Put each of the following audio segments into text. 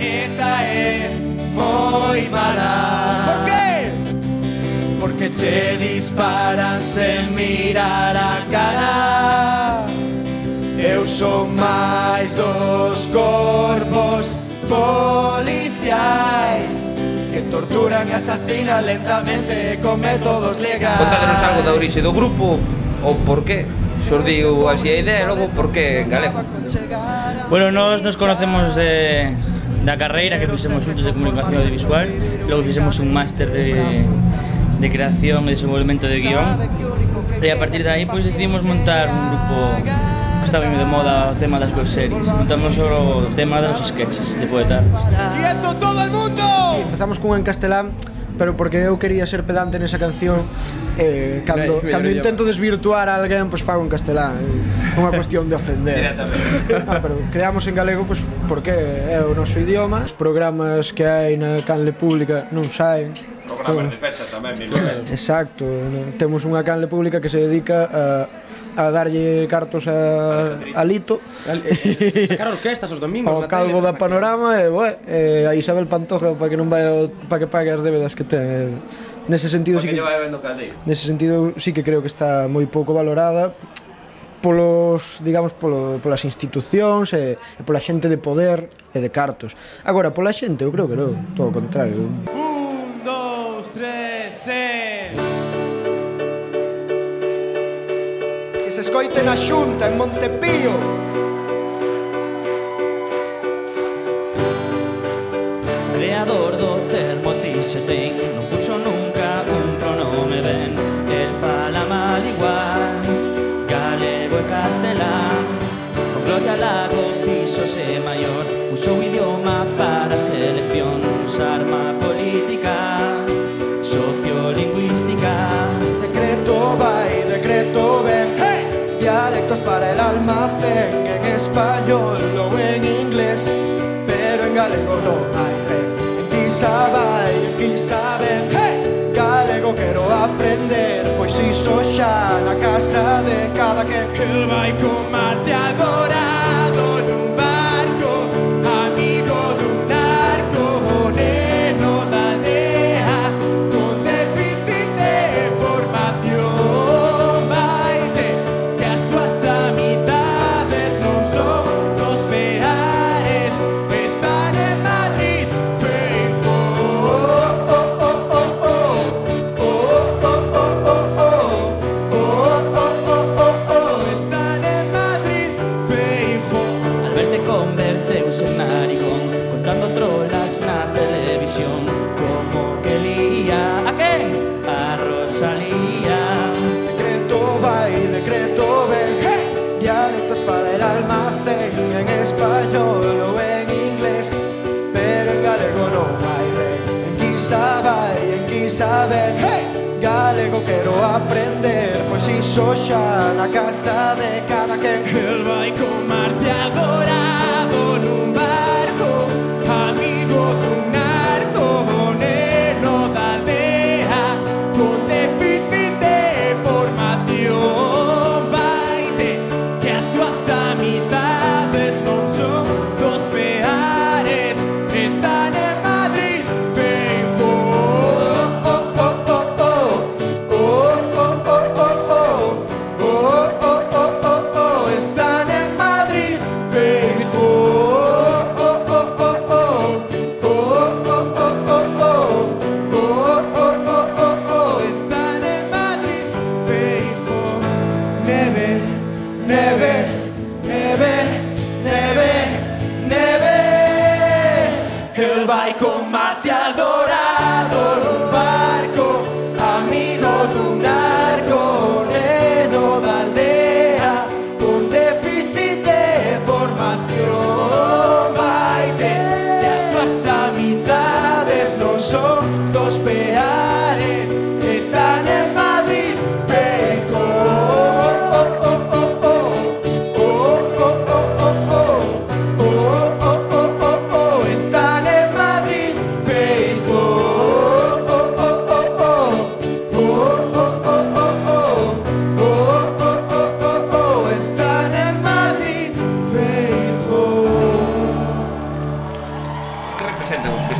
esta é moi mala. Por qué? Porque che disparan sen mirar a cara. Eu son máis dos corpos policiais que torturan e asasinan lentamente con métodos legais. Contádenos algo da orixe do grupo ou por qué xurdiu así a idea e logo por qué en galego. Bueno, nos conocemos da carreira que fixemos xuntos de comunicación audiovisual. Logo fixemos un máster de creación e desenvolvemento de guión. E a partir de aí pois decidimos montar un grupo que estaba de moda o tema das webseries. Montamos o tema dos sketches de poetas. ¡Quieto todo el mundo! Empezamos cunha en castelán, pero porque eu quería ser pedante nesa canción, cando intento desvirtuar a alguén, pois fago en castelán. É unha cuestión de ofender. Pero creamos en galego, pois porque é o noso idioma. Os programas que hai na canle pública non saen. Programas de festa tamén, Exacto, temos unha canle pública que se dedica a darlle cartos a Lito. Sacar orquestas os domingos o calvo da Panorama e a Isabel Pantoja para que non vai para que pague as débedas que ten. Nese sentido sí que sí que creo que está moi pouco valorada polos, digamos, polas institucións e pola xente de poder e de cartos. Agora, pola xente, eu creo que non, todo o contrario. 1, 2, 3, Que se escoite na Xunta en Montepío. Creador do termo tixetén, non puxo nunca un pronome ben. El fala mal igual, galego e castelán. Con Gloria Lago fíxose maior, usou o idioma para seleccións, arma política, sociolingüística. decreto vai, decreto ven, hey! Dialectos para el almacén, en español ou en inglés, pero en galego non hai ren. En quizá vai, en quizá ven, hey! Galego quero aprender, pois iso xa na casa de cada quen. El vai con Marcial Dorado nun barco, amigo dun narco, neno da aldea, con déficit de formación. Vaite, que as túas amizades non son dos peares, están en Madrid, Feijóo. Están en Madrid, Feijóo. Al verte converteuse en narigón, contando trolas na televisión. Como que lía a quen? A Rosalía. Decreto vai, decreto ven, hey! Dialectos para el almacén, en español ou en inglés, pero en galego non hai ren. En quizá vai, en quizá ven, hey! Galego quero aprender, pois iso xa na casa de cada quen. El vai con Marcial Dorado nun barco, amigo dun narco, neno da aldea, con déficit de formación. Vaite, que as túas amizades non son dos peares, están en Madrid, Feijóo. Están en Madrid, Feijóo. Están en Madrid, Feijóo. Neve, neve, neve, neve, neve. El vai con Marcial Dorado nun barco, amigo dun narco, neno da aldea, con déficit de formación. Vaite, que as túas amizades non son dos peares, están en Madrid, Feijóo. Están en Madrid, Feijóo.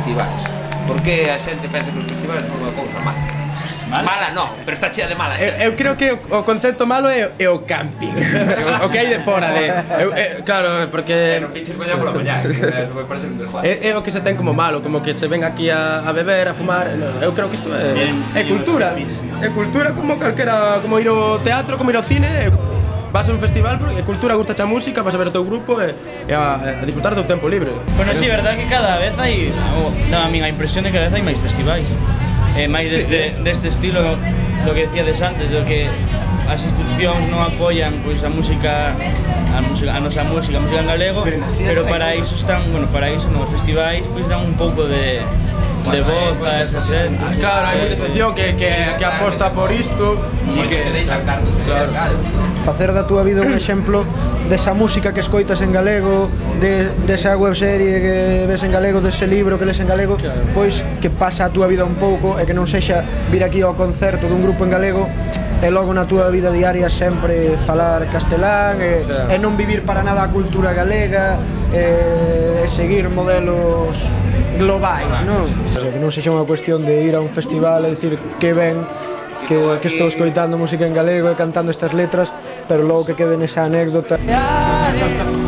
festivais? Por que a xente pensa que os festivais son unha cousa mala? Mala non, pero está chea de mala xente. Eu creo que o concepto malo é o camping. O que hai de fora de... Claro, porque... Non pinches coña pola mañá, eso me parece un desfase. É o que se ten como malo, como que se ven aquí a beber, a fumar. Eu creo que isto é cultura. É cultura como calquera, como ir ao teatro, como ir ao cine. Vas a un festival porque é cultura, gusta a música, vas a ver o teu grupo e a disfrutar do teu tempo libre. Bueno, sí, verdad que cada vez hai, dá a min a impresión de que cada vez hai máis festivais. Máis deste estilo do que decíades antes, do que as institucións non apoian pois a música, a nosa música en galego, pero para iso están, bueno, para iso nos festivais pois dan un pouco de voz a esa xente. Claro, hai moita sección que aposta por isto e que deixan cartos, claro. Facer da túa vida un exemplo desa música que escoitas en galego, desa webserie que ves en galego, dese libro que lees en galego, pois que pasa a túa vida un pouco e que non sexa vir aquí ao concerto dun grupo en galego e logo na túa vida diaria sempre falar castelán e non vivir para nada a cultura galega e seguir modelos globais, non? O sea, que non sexa unha cuestión de ir a un festival e dicir que ben que estou escoitando música en galego e cantando estas letras, pero logo que quede nesa anécdota.